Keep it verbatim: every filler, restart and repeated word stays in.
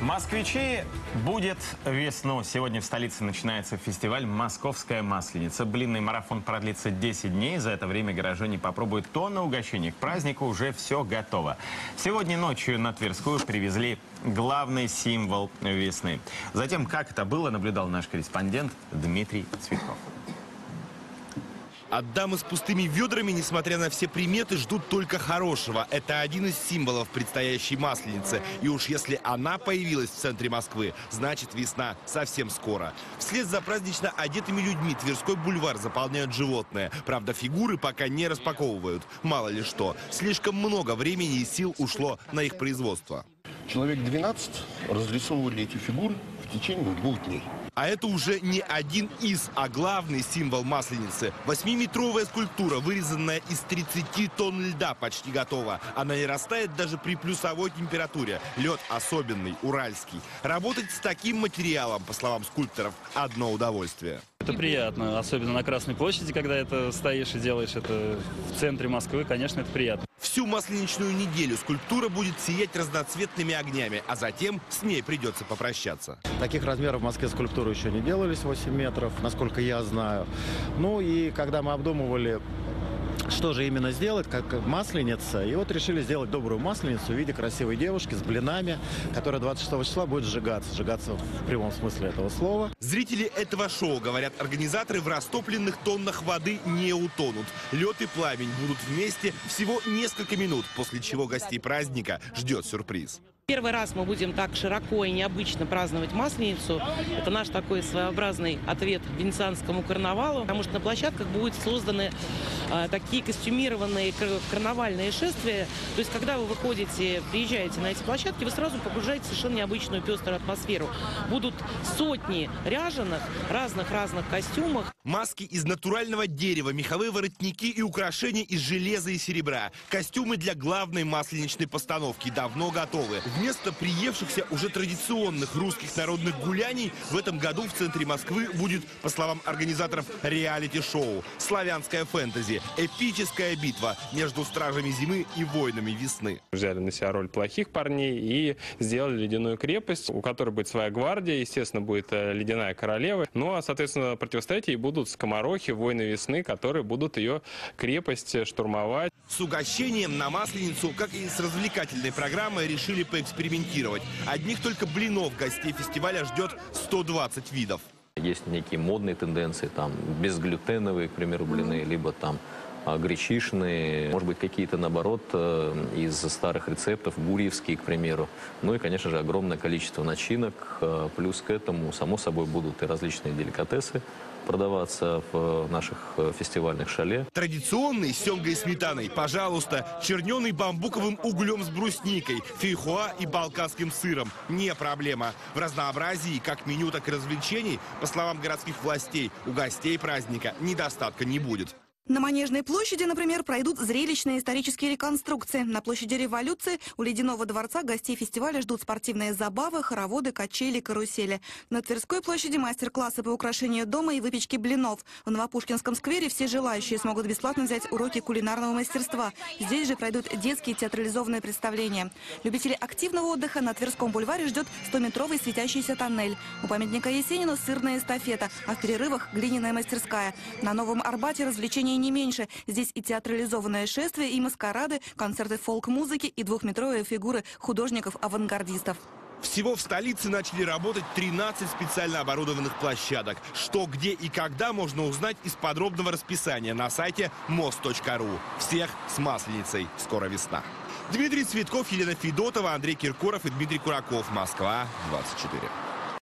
Москвичи, будет весну. Сегодня в столице начинается фестиваль «Московская масленица». Блинный марафон продлится десять дней. За это время горожане попробуют тонны угощений. К празднику уже все готово. Сегодня ночью на Тверскую привезли главный символ весны. Затем, как это было, наблюдал наш корреспондент Дмитрий Цветков. От дамы с пустыми ведрами, несмотря на все приметы, ждут только хорошего. Это один из символов предстоящей масленицы. И уж если она появилась в центре Москвы, значит весна совсем скоро. Вслед за празднично одетыми людьми Тверской бульвар заполняют животные. Правда, фигуры пока не распаковывают. Мало ли что. Слишком много времени и сил ушло на их производство. Человек двенадцать разрисовывали эти фигуры в течение двух дней. А это уже не один из, а главный символ масленицы. Восьмиметровая скульптура, вырезанная из тридцати тонн льда, почти готова. Она не растает даже при плюсовой температуре. Лед особенный, уральский. Работать с таким материалом, по словам скульпторов, одно удовольствие. Это приятно, особенно на Красной площади, когда это стоишь и делаешь это в центре Москвы, конечно, это приятно. Всю масленичную неделю скульптура будет сиять разноцветными огнями, а затем с ней придется попрощаться. Таких размеров в Москве скульптуры еще не делались, восемь метров, насколько я знаю. Ну и когда мы обдумывали, что же именно сделать, как масленица, и вот решили сделать добрую масленицу в виде красивой девушки с блинами, которая двадцать шестого числа будет сжигаться, сжигаться в прямом смысле этого слова. Зрители этого шоу, говорят организаторы, в растопленных тоннах воды не утонут. Лед и пламень будут вместе всего несколько минут, после чего гостей праздника ждет сюрприз. Первый раз мы будем так широко и необычно праздновать Масленицу. Это наш такой своеобразный ответ венецианскому карнавалу, потому что на площадках будут созданы э, такие костюмированные карнавальные шествия. То есть, когда вы выходите, приезжаете на эти площадки, вы сразу погружаете в совершенно необычную пеструю атмосферу. Будут сотни ряженых, разных-разных костюмах. Маски из натурального дерева, меховые воротники и украшения из железа и серебра. Костюмы для главной масленичной постановки давно готовы. Вместо приевшихся уже традиционных русских народных гуляний в этом году в центре Москвы будет, по словам организаторов, реалити-шоу. Славянская фэнтези. Эпическая битва между стражами зимы и воинами весны. Взяли на себя роль плохих парней и сделали ледяную крепость, у которой будет своя гвардия, естественно, будет ледяная королева. Ну а, соответственно, противостоять ей будут скоморохи, воины весны, которые будут ее крепость штурмовать. С угощением на Масленицу, как и с развлекательной программой, решили поэкспериментировать. Одних только блинов гостей фестиваля ждет сто двадцать видов. Есть некие модные тенденции, там безглютеновые, к примеру, блины, либо там гречишные, может быть, какие-то, наоборот, из старых рецептов, гурьевские, к примеру. Ну и, конечно же, огромное количество начинок. Плюс к этому, само собой, будут и различные деликатесы продаваться в наших фестивальных шале. Традиционный с семгой и сметаной, пожалуйста, черненый бамбуковым углем с брусникой, фейхоа и балканским сыром. Не проблема. В разнообразии как меню, так и развлечений, по словам городских властей, у гостей праздника недостатка не будет. На Манежной площади, например, пройдут зрелищные исторические реконструкции. На площади Революции у Ледяного дворца гостей фестиваля ждут спортивные забавы, хороводы, качели, карусели. На Тверской площади мастер-классы по украшению дома и выпечке блинов. В Новопушкинском сквере все желающие смогут бесплатно взять уроки кулинарного мастерства. Здесь же пройдут детские театрализованные представления. Любители активного отдыха на Тверском бульваре ждет стометровый светящийся тоннель. У памятника Есенину сырная эстафета, а в перерывах глиняная мастерская. На Новом Арбате развлечения не меньше. Здесь и театрализованное шествие, и маскарады, концерты фолк-музыки и двухметровые фигуры художников-авангардистов. Всего в столице начали работать тринадцать специально оборудованных площадок. Что, где и когда можно узнать из подробного расписания на сайте мост точка ру. Всех с Масленицей. Скоро весна. Дмитрий Цветков, Елена Федотова, Андрей Киркоров и Дмитрий Кураков. Москва, двадцать четыре.